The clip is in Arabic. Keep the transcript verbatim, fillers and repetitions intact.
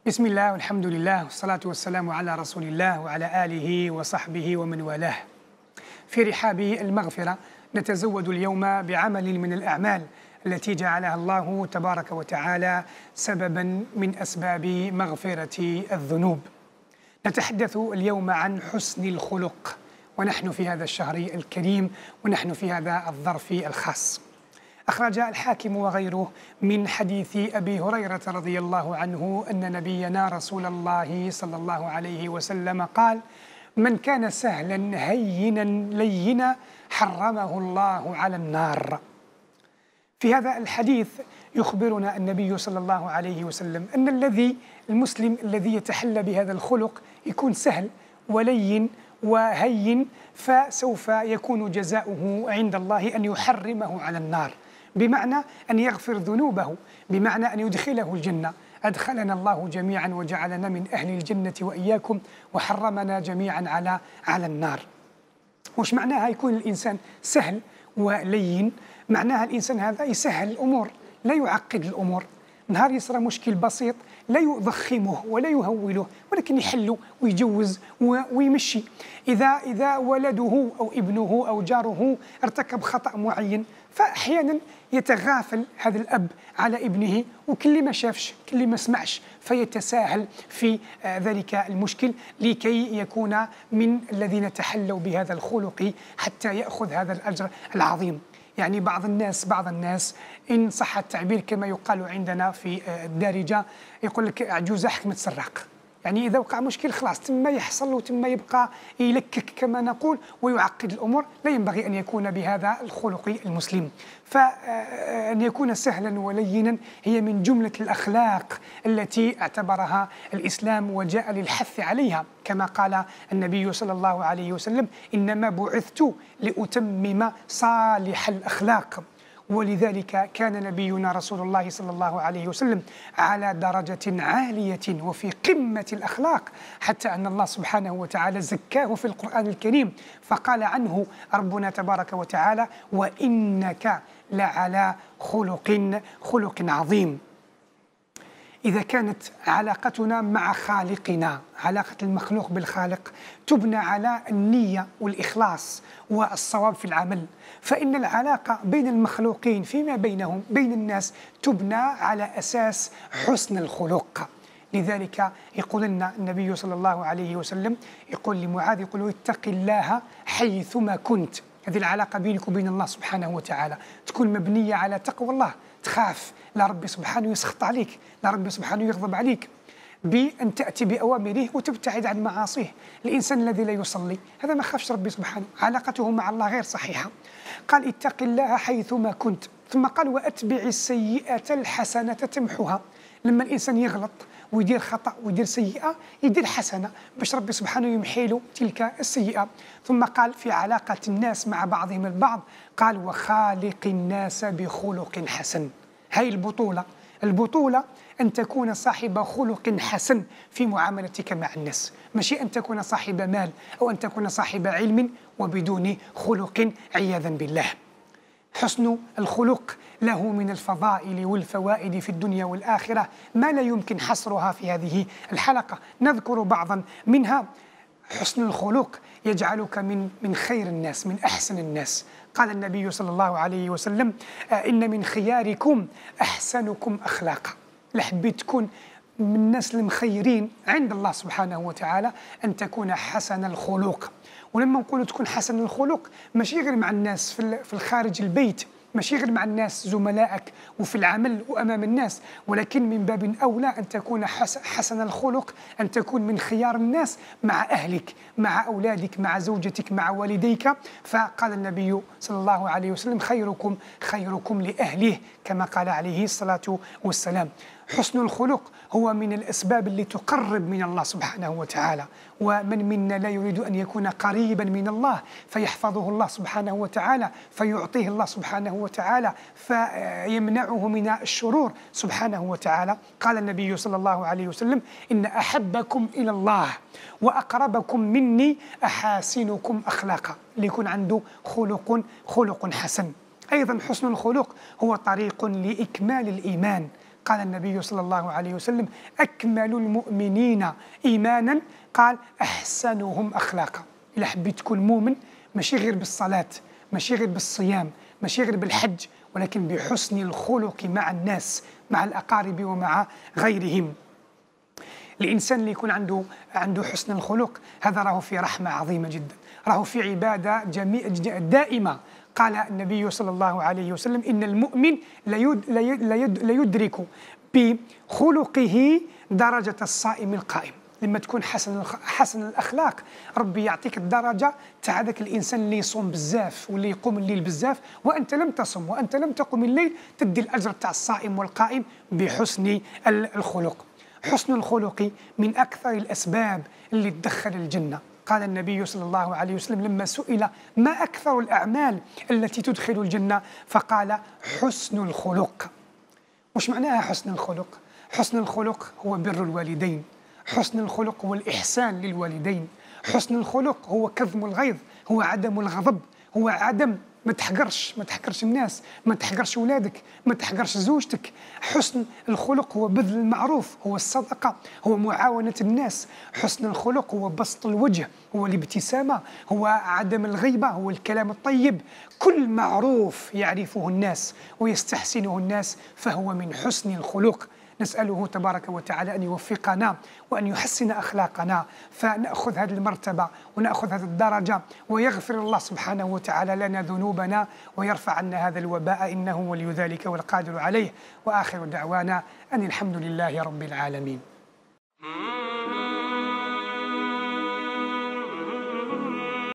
بسم الله والحمد لله والصلاة والسلام على رسول الله وعلى آله وصحبه ومن والاه. في رحاب المغفرة نتزود اليوم بعمل من الأعمال التي جعلها الله تبارك وتعالى سببا من أسباب مغفرة الذنوب. نتحدث اليوم عن حسن الخلق، ونحن في هذا الشهر الكريم ونحن في هذا الظرف الخاص. أخرج الحاكم وغيره من حديث أبي هريرة رضي الله عنه أن نبينا رسول الله صلى الله عليه وسلم قال: من كان سهلا هينا لينا حرمه الله على النار. في هذا الحديث يخبرنا النبي صلى الله عليه وسلم أن الذي المسلم الذي يتحلى بهذا الخلق يكون سهل ولين وهين، فسوف يكون جزاؤه عند الله أن يحرمه على النار، بمعنى أن يغفر ذنوبه، بمعنى أن يدخله الجنة. أدخلنا الله جميعا وجعلنا من أهل الجنة وإياكم، وحرمنا جميعا على على النار. وش معناها يكون الإنسان سهل ولين؟ معناها الإنسان هذا يسهل الأمور، لا يعقد الأمور. نهار يصرى مشكل بسيط لا يضخمه ولا يهوله، ولكن يحله ويجوز ويمشي. إذا إذا ولده أو ابنه أو جاره ارتكب خطأ معين، فأحيانا يتغافل هذا الأب على ابنه، وكل ما شافش كل ما سمعش، فيتساهل في ذلك المشكل لكي يكون من الذين تحلوا بهذا الخلق حتى يأخذ هذا الأجر العظيم. يعني بعض الناس بعض الناس إن صح التعبير كما يقال عندنا في الدارجة، يقول لك عجوزة حكمة سراق. يعني إذا وقع مشكل خلاص تم يحصل وتم يبقى يلكك كما نقول ويعقد الأمور. لا ينبغي أن يكون بهذا الخلق المسلم. فأن يكون سهلا ولينا هي من جملة الأخلاق التي اعتبرها الإسلام وجاء للحث عليها، كما قال النبي صلى الله عليه وسلم: إنما بعثت لأتمم صالح الأخلاق. ولذلك كان نبينا رسول الله صلى الله عليه وسلم على درجة عالية وفي قمة الأخلاق، حتى أن الله سبحانه وتعالى زكاه في القرآن الكريم، فقال عنه ربنا تبارك وتعالى: وإنك لعلى خلق خلق عظيم. إذا كانت علاقتنا مع خالقنا، علاقة المخلوق بالخالق، تبنى على النية والإخلاص والصواب في العمل، فإن العلاقة بين المخلوقين فيما بينهم بين الناس تبنى على أساس حسن الخلق. لذلك يقول لنا النبي صلى الله عليه وسلم، يقول لمعاذ، يقول: اتق الله حيثما كنت. هذه العلاقة بينك وبين الله سبحانه وتعالى تكون مبنية على تقوى الله، تخاف لا ربي سبحانه يسخط عليك، لا ربي سبحانه يغضب عليك، بأن تأتي بأوامره وتبتعد عن معاصيه. الإنسان الذي لا يصلي هذا ما خافش ربي سبحانه، علاقته مع الله غير صحيحة. قال: اتق الله حيثما كنت، ثم قال: وأتبع السيئة الحسنة تمحها. لما الإنسان يغلط ويدير خطأ ويدير سيئة يدير حسنة باش ربي سبحانه يمحي له تلك السيئة. ثم قال في علاقة الناس مع بعضهم البعض، قال: وخالق الناس بخلق حسن. هاي البطولة البطولة أن تكون صاحب خلق حسن في معاملتك مع الناس، ماشي أن تكون صاحب مال أو أن تكون صاحب علم وبدون خلق عياذا بالله. حسن الخلق له من الفضائل والفوائد في الدنيا والآخرة ما لا يمكن حصرها في هذه الحلقة. نذكر بعضا منها. حسن الخلق يجعلك من من خير الناس، من أحسن الناس. قال النبي صلى الله عليه وسلم: إن من خياركم أحسنكم أخلاقا. لحبيت تكون من الناس المخيرين عند الله سبحانه وتعالى أن تكون حسن الخلق. ولما نقول تكون حسن الخلق ماشي غير مع الناس في الخارج البيت، ماشي غير مع الناس زملائك وفي العمل وأمام الناس، ولكن من باب أولى أن تكون حسن الخلق، أن تكون من خيار الناس مع أهلك، مع أولادك، مع زوجتك، مع والديك. فقال النبي صلى الله عليه وسلم: خيركم خيركم لأهله، كما قال عليه الصلاة والسلام. حسن الخلق هو من الأسباب اللي تقرب من الله سبحانه وتعالى. ومن منا لا يريد أن يكون قريبا من الله فيحفظه الله سبحانه وتعالى، فيعطيه الله سبحانه وتعالى، فيمنعه من الشرور سبحانه وتعالى. قال النبي صلى الله عليه وسلم: إن أحبكم إلى الله وأقربكم مني أحاسنكم أخلاقا، ليكون عنده خلق خلق حسن. أيضا حسن الخلق هو طريق لإكمال الإيمان، قال النبي صلى الله عليه وسلم: أكمل المؤمنين إيمانا قال أحسنهم أخلاقا. إلا حبيت تكون مؤمن ماشي غير بالصلاة، ماشي غير بالصيام، ماشي غير بالحج، ولكن بحسن الخلق مع الناس، مع الأقارب ومع غيرهم. الإنسان اللي يكون عنده عنده حسن الخلق هذا راه في رحمة عظيمة جدا، راه في عبادة جميع دائمة. قال النبي صلى الله عليه وسلم: إن المؤمن لا يدرك بخلقه درجة الصائم القائم. لما تكون حسن حسن الأخلاق ربي يعطيك الدرجة تاع هذاك الإنسان اللي يصوم بزاف واللي يقوم الليل بزاف، وأنت لم تصم وأنت لم تقم الليل، تدي الأجر تاع الصائم والقائم بحسن الخلق. حسن الخلق من أكثر الأسباب اللي تدخل الجنة. قال النبي صلى الله عليه وسلم لما سئل ما أكثر الأعمال التي تدخل الجنة فقال: حسن الخلق. وش معناها حسن الخلق؟ حسن الخلق هو بر الوالدين، حسن الخلق هو الإحسان للوالدين، حسن الخلق هو كظم الغيظ، هو عدم الغضب، هو عدم ما تحقرش ما تحقرش الناس، ما تحقرش ولادك، ما تحقرش زوجتك. حسن الخلق هو بذل المعروف، هو الصدقة، هو معاونة الناس. حسن الخلق هو بسط الوجه، هو الابتسامة، هو عدم الغيبة، هو الكلام الطيب. كل معروف يعرفه الناس ويستحسنه الناس فهو من حسن الخلق. نسأله تبارك وتعالى أن يوفقنا وأن يحسن أخلاقنا فنأخذ هذه المرتبة ونأخذ هذه الدرجة، ويغفر الله سبحانه وتعالى لنا ذنوبنا ويرفع عنا هذا الوباء، إنه ولي ذلك والقادر عليه. وآخر دعوانا أن الحمد لله رب العالمين.